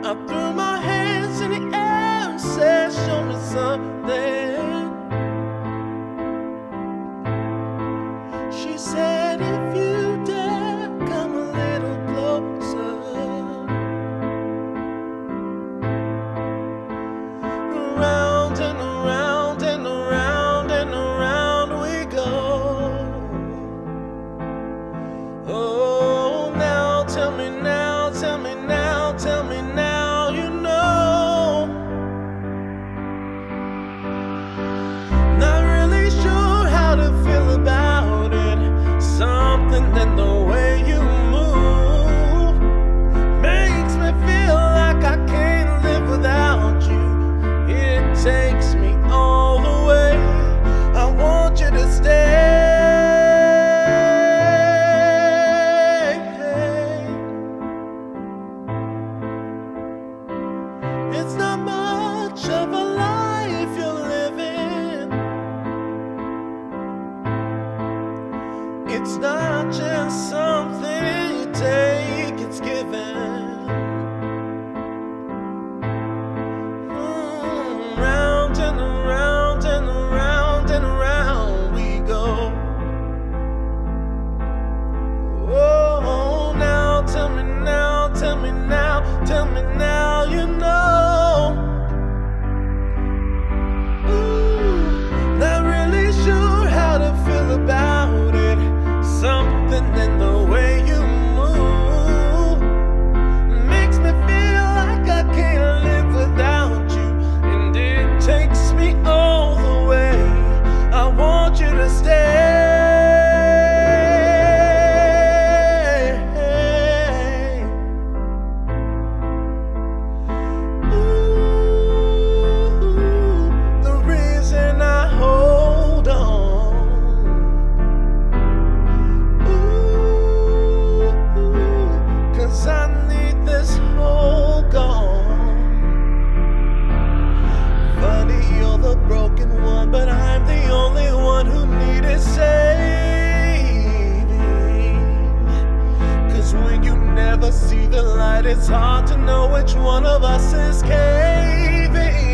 I threw my hands in the air and said, show me something. She said, if you dare, come a little closer. Around and around and around and around we go. Oh, now tell me now, tell me now, tell me now, you know. Not really sure how to feel about it. Something in the way you move makes me feel like I can't live without you. It takes me all the way. I want you to stay. It's not much of a life you're living. It's not just something you take, it's given. Round and around and around and around we go. Oh, now tell me now, tell me now, tell me now, you know. Ooh, not really sure how to feel about it. Something in the way you move makes me feel like I can't live without you, and it takes me all the way. I want you to stay. But I'm the only one who needed saving. 'Cause when you never see the light, it's hard to know which one of us is caving.